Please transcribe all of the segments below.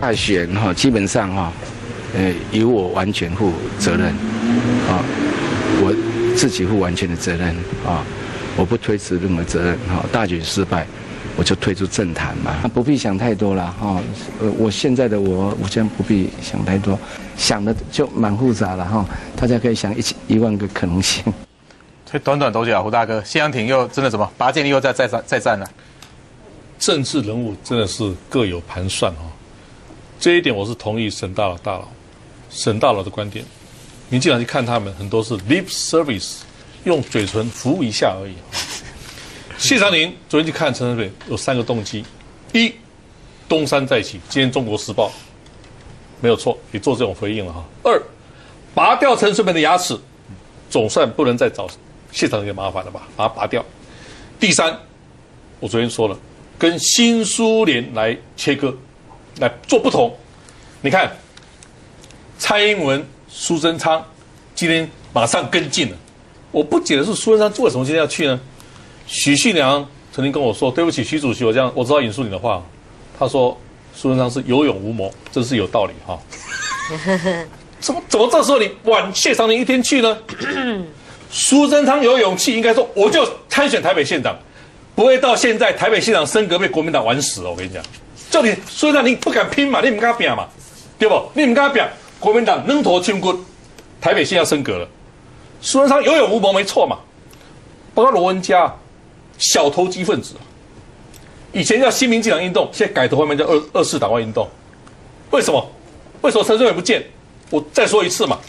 大选哈，基本上哈，由我完全负责任，啊，我自己负完全的责任啊，我不推辞任何责任哈。大选失败，我就退出政坛嘛，不必想太多了哈。我现在的我现在不必想太多，想的就蛮复杂了哈。大家可以想1万个可能性。 所以短短多久啊，胡大哥，谢长廷又真的什么拔剑力又再战了。 政治人物真的是各有盘算哈，这一点我是同意沈大佬的观点。民进党去看他们很多是 lip service， 用嘴唇服务一下而已。谢长廷昨天去看陈水扁有3个动机：一，东山再起，今天《中国时报》没有错，也做这种回应了哈。2，拔掉陈水扁的牙齿，总算不能再找谢长廷的麻烦了吧，把它拔掉。第3，我昨天说了。跟新苏联来切割，来做不同。你看，蔡英文、苏贞昌今天马上跟进了。我不解的是苏贞昌为什么今天要去呢？许信良曾经跟我说：“对不起，许主席，我知道引述你的话。”他说苏贞昌是有勇无谋，这是有道理哈。怎么这时候你晚谢长廷1天去呢？苏贞昌有勇气，应该说我就参选台北县长。不会到现在台北县长升格被国民党玩死了，我跟你讲，就你所以让你不敢拼嘛，你不跟他拼嘛，对不？你不跟他拼，国民党扔头轻棍，台北县要升格了。苏贞昌有勇无谋没错嘛，包括罗文嘉，小投机分子，以前叫新民进党运动，现在改头换面叫二世党外运动，为什么？为什么陈水扁不见？我再说一次嘛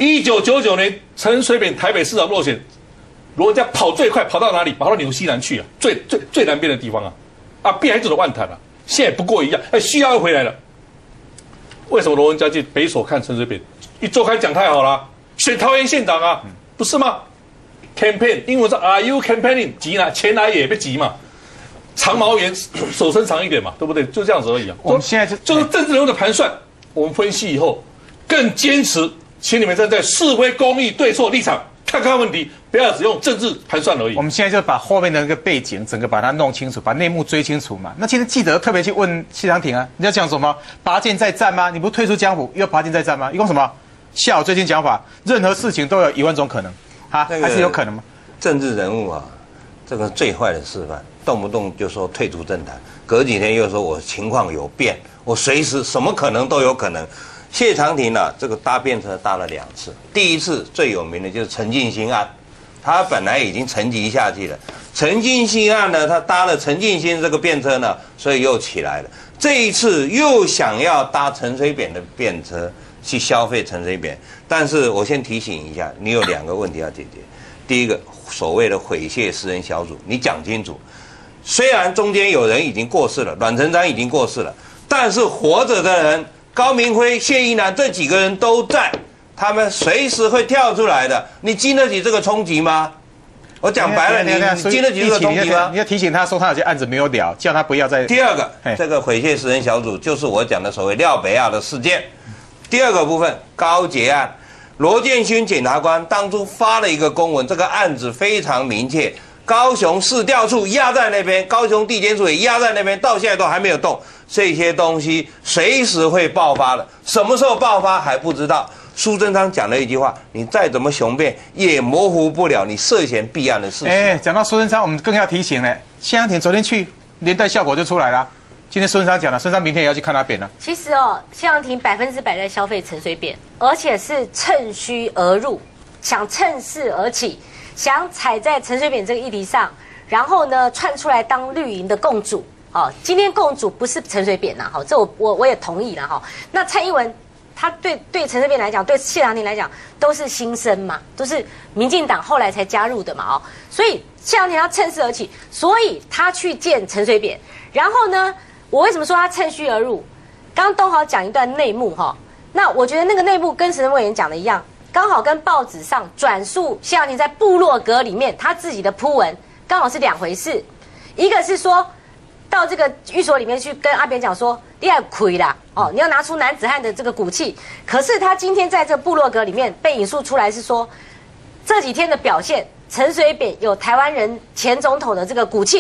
，1999年陈水扁台北市长落选。罗文嘉跑最快，跑到哪里？跑到纽西兰去啊，最南边的地方啊，边还走了万坛啊，现在不过一样，需要又回来了。为什么罗文嘉去北所看陈水扁？一周刊讲太好了，选桃园县长啊，不是吗 ？campaign 英文是 Are you campaigning？ 急呢，钱来也别急嘛，长毛猿手伸长一点嘛，对不对？就这样子而已啊。 我们现在就是政治人物的盘算，我们分析以后更坚持，请你们站在是非公义对错立场。看看问题，不要只用政治盘算而已。 我们现在就把后面的那个背景整个把它弄清楚，把内幕追清楚嘛。那今天记者特别去问谢长廷啊，你要讲什么？拔剑再战吗？你不退出江湖又拔剑再战吗？一共什么？下午最近讲法，任何事情都有1万种可能，啊，还是有可能吗？ 政治人物啊，这个最坏的示范，动不动就说退出政坛，隔几天又说我情况有变，我随时什么可能都有可能。谢长廷呢，这个搭便车搭了2次，第一次最有名的就是陈进兴案，他本来已经沉寂下去了。陈进兴案呢，他搭了陈进兴这个便车呢，所以又起来了。这一次又想要搭陈水扁的便车去消费陈水扁，但是我先提醒一下，你有2个问题要解决。第一个，所谓的毁谢私人小组，你讲清楚。虽然中间有人已经过世了，阮成章已经过世了，但是活着的人。高明辉、谢依南这几个人都在，他们随时会跳出来的。你经得起这个冲击吗？我讲白了，你经得起这个冲击吗？ 你要提醒他说他有些案子没有了，叫他不要再。 第2个，这个毁谢私人小组就是我讲的所谓廖北亚的事件。第2个部分，高捷案，罗建勋检察官当初发了一个公文，这个案子非常明确。高雄市调处压在那边，高雄地检署也压在那边，到现在都还没有动。这些东西随时会爆发的，什么时候爆发还不知道。苏贞昌讲了一句话：你再怎么雄辩，也模糊不了你涉嫌弊案的事实。 讲到苏贞昌，我们更要提醒了，谢长廷昨天去，连带效果就出来了。今天苏贞昌讲了，苏贞昌明天也要去看他扁了。 其实谢长廷100%在消费陈水扁，而且是趁虚而入，想趁势而起。想踩在陈水扁这个议题上，然后呢窜出来当绿营的共主，今天共主不是陈水扁呐，这我也同意了哈。那蔡英文他对陈水扁来讲，对谢长廷来讲都是新生嘛，都是民进党后来才加入的嘛，所以谢长廷他趁势而起，所以他去见陈水扁，然后呢，我为什么说他趁虚而入？刚刚东豪讲一段内幕哈，那我觉得那个内幕跟陈委员讲的一样。刚好跟报纸上转述谢长廷在部落格里面他自己的铺文刚好是2回事，一个是说到这个寓所里面去跟阿扁讲说你要亏啦，你要拿出男子汉的这个骨气，可是他今天在这个部落格里面被引述出来是说这几天的表现，陈水扁有台湾人前总统的这个骨气，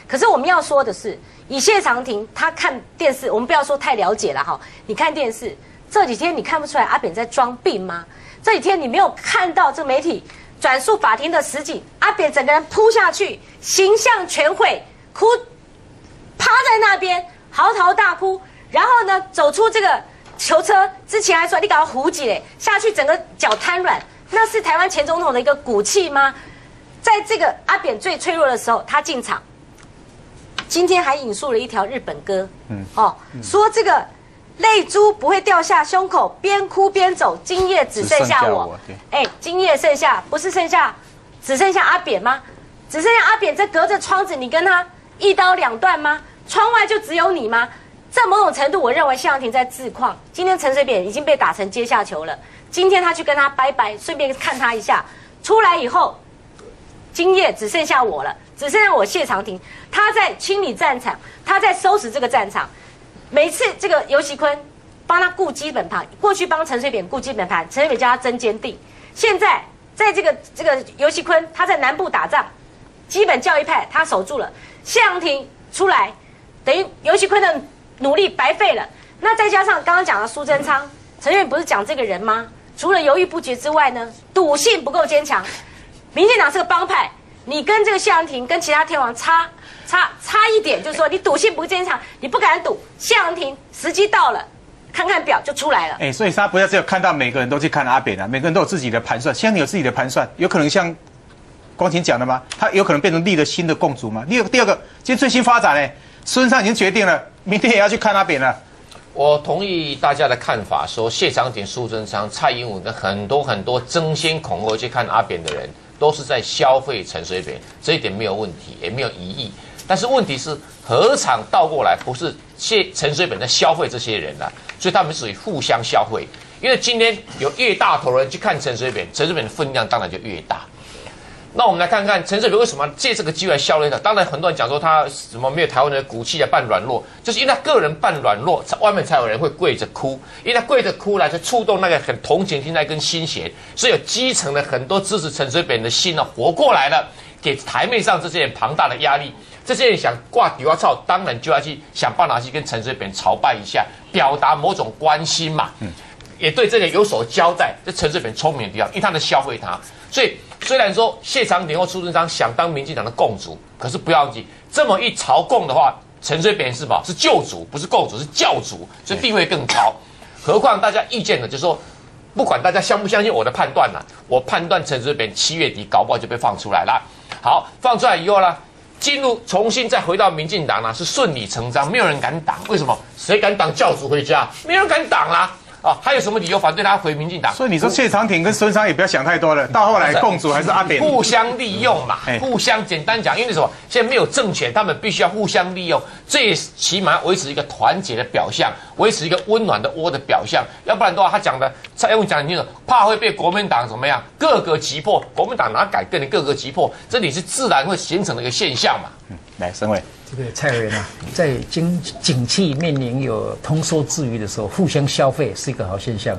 可是我们要说的是，以谢长廷他看电视，我们不要说太了解了哈。你看电视这几天，你看不出来阿扁在装病吗？这几天你没有看到这媒体转述法庭的实景，阿扁整个人扑下去，形象全毁，哭，趴在那边嚎啕大哭，然后呢走出这个囚车之前还说你搞胡几嘞，下去整个脚瘫软，那是台湾前总统的一个骨气吗？在这个阿扁最脆弱的时候，他进场。今天还引述了一条日本歌，说这个泪珠不会掉下胸口，边哭边走，今夜只剩下我。今夜剩下不是只剩下阿扁吗？只剩下阿扁，这隔着窗子，你跟他一刀两断吗？窗外就只有你吗？在某种程度，我认为谢长廷在自况。今天陈水扁已经被打成阶下囚了，今天他去跟他拜拜，顺便看他一下，出来以后，今夜只剩下我了。只剩下我谢长廷，他在清理战场，他在收拾这个战场。每次这个游锡堃帮他顾基本盘，过去帮陈水扁顾基本盘，陈水扁叫他真坚定。现在在这个游锡堃他在南部打仗，基本教义派他守住了，谢长廷出来，等于游锡堃的努力白费了。那再加上刚刚讲的苏贞昌，陈水扁不是讲这个人吗？除了犹豫不决之外呢，赌性不够坚强。民进党是个帮派。你跟这个谢长廷跟其他天王差一点，就是说你赌性不坚强，你不敢赌。谢长廷时机到了，看看表就出来了。 所以他不要只有看到每个人都去看阿扁啊，每个人都有自己的盘算。现在你有自己的盘算，有可能像光庭讲的吗？他有可能变成立了新的共主吗？第二个，今天最新发展呢，孙中山已经决定了，明天也要去看阿扁了。 我同意大家的看法，说谢长廷、苏贞昌、蔡英文跟很多争先恐后去看阿扁的人，都是在消费陈水扁，这一点没有问题，也没有疑义。但是问题是，何尝倒过来不是陈水扁在消费这些人啊？所以他们属于互相消费。因为今天有越大头人去看陈水扁，陈水扁的分量当然就越大。那我们来看看陈水扁为什么借这个机会来消费他？当然，很多人讲说他什么没有台湾人的骨气啊，扮软弱，就是因为他个人扮软弱，外面才有人会跪着哭，因为他跪着哭来，就触动那个很同情心那根心弦，所以有基层的很多支持陈水扁的心呢活过来了，给台面上这些人庞大的压力。这些人想挂底花草，当然就要去想办法去跟陈水扁朝拜一下，表达某种关心嘛。也对这个有所交代。这陈水扁聪明的地方，因为他能消费他，所以虽然说谢长廷或苏贞昌想当民进党的共主，可是不要忘记，这么一朝贡的话，陈水扁是什么？是救主，不是共主，是教主，所以地位更高。何况大家意见呢，就是说，不管大家相不相信我的判断呢，我判断陈水扁7月底搞不好就被放出来了。好，放出来以后呢，重新再回到民进党呢，是顺理成章，没有人敢挡。为什么？谁敢挡教主回家？没人敢挡啦。还有什么理由反对他回民进党？ 所以你说谢长廷跟孙昌也不要想太多了，到后来共主还是阿扁， 互相利用嘛，互相简单讲，因为什么？现在没有政权，他们必须要互相利用，这也起码维持一个团结的表象，维持一个温暖的窝的表象，要不然的话，他讲的蔡英文讲的清楚，怕会被国民党怎么样，各个击破，国民党哪敢跟你各个击破？这里是自然会形成的一个现象嘛。 来，沈伟。 这个蔡委员啊，在景气面临有通缩之余的时候，互相消费是一个好现象啊。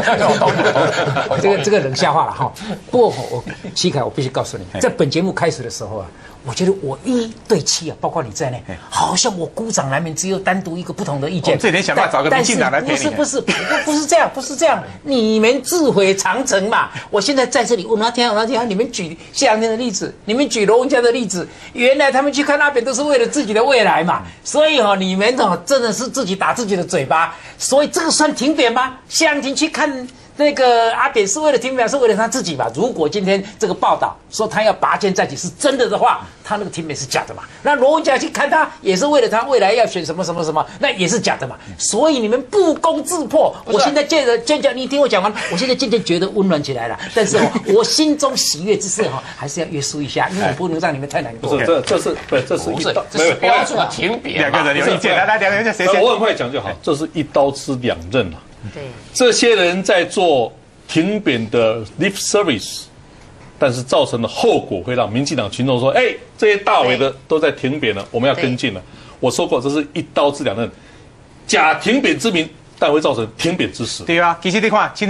这个冷笑话了哈。不过齐凯，我必须告诉你，在本节目开始的时候啊，我觉得我1对7啊，包括你在内，好像我孤掌难鸣，只有单独一个不同的意见。 这点想办法找个民进党来陪你。 不是这样，你们自毁长城嘛。我现在在这里，我拿天，你们举谢长廷的例子，你们举罗文嘉的例子，原来他们去看那边都是为了自己的未来嘛。所以你们真的是自己打自己的嘴巴。所以这个算停扁吗？谢长廷去看那个阿扁是为了停扁，是为了他自己吧？如果今天这个报道说他要拔剑在即是真的的话，他那个停扁是假的嘛？那罗文嘉去看他也是为了他未来要选什么，那也是假的嘛？所以你们不攻自破。我现在渐渐，你听我讲完，我现在渐渐觉得温暖起来了。但是我心中喜悦之色还是要约束一下，因为我不能让你们太难过。 这是标准的停扁。 两个人有意见，来两个人谁先？ 我很快讲就好。这是一刀之两刃啊。 对， 这些人在做停扁的 lip service， 但是造成的后果会让民进党群众说：“这些大伟的都在停扁了，我们要跟进了。”我说过，这是一刀之两刃，假停扁之名，但会造成停扁之实。 对啊，其实你看今天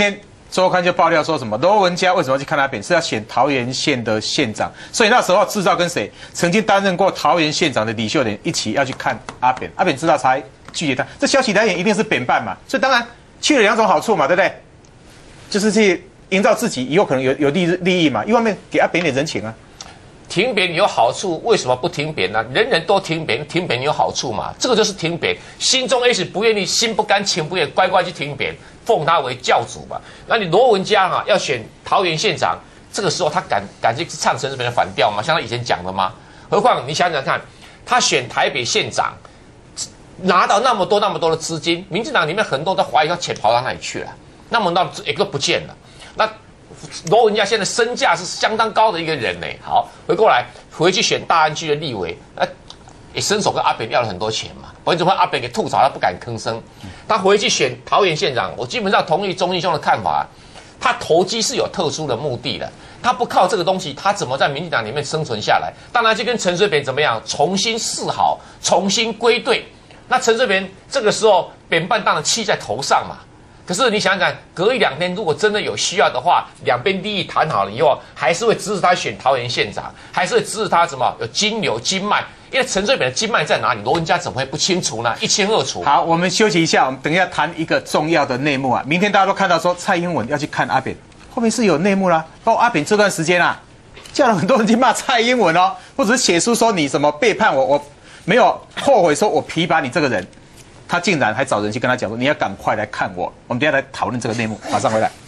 周刊就爆料说什么罗文嘉为什么要去看阿扁，是要选桃园县的县长，所以那时候制造跟谁曾经担任过桃园县长的李秀莲一起要去看阿扁，阿扁知道才拒绝他，这消息来源一定是扁办嘛，所以当然去了2种好处嘛，对不对？就是去营造自己以后可能有利益嘛，一方面给阿扁点人情啊。 停扁有好处，为什么不停扁呢？人人都停扁，停扁有好处嘛？这个就是停扁，心中也许不愿意，心不甘情不愿，乖乖去停扁，奉他为教主嘛。那你罗文嘉要选桃园县长，这个时候他敢去唱陈水扁的反调吗？像他以前讲的吗？何况你想想看，他选台北县长，拿到那么多的资金，民进党里面很多都怀疑他钱跑到哪里去了，那么一个不见了，那。罗文嘉现在身价是相当高的一个人呢。好，回去选大安区的立委，也伸手跟阿扁要了很多钱嘛。我怎么阿扁给吐槽，他不敢吭声。他回去选桃园县长，我基本上同意钟义兄的看法。他投机是有特殊的目的的，他不靠这个东西，他怎么在民进党里面生存下来？当然就跟陈水扁怎么样，重新示好，重新归队。那陈水扁这个时候扁办当然气在头上嘛。可是你想想看，隔1-2天，如果真的有需要的话，两边利益谈好了以后，还是会支持他选桃园县长，还是会支持他什么有金流金脉？因为陈水扁的金脉在哪里？罗文嘉怎么会不清楚呢？一清二楚。 好，我们休息一下，我们等一下谈一个重要的内幕啊！明天大家都看到说蔡英文要去看阿扁，后面是有内幕啦。包括阿扁这段时间啊，叫了很多人去骂蔡英文哦，或者是写书说你什么背叛我，我没有后悔，说我提拔你这个人。他竟然还找人去跟他讲说，你要赶快来看我。我们等一下来讨论这个内幕，马上回来。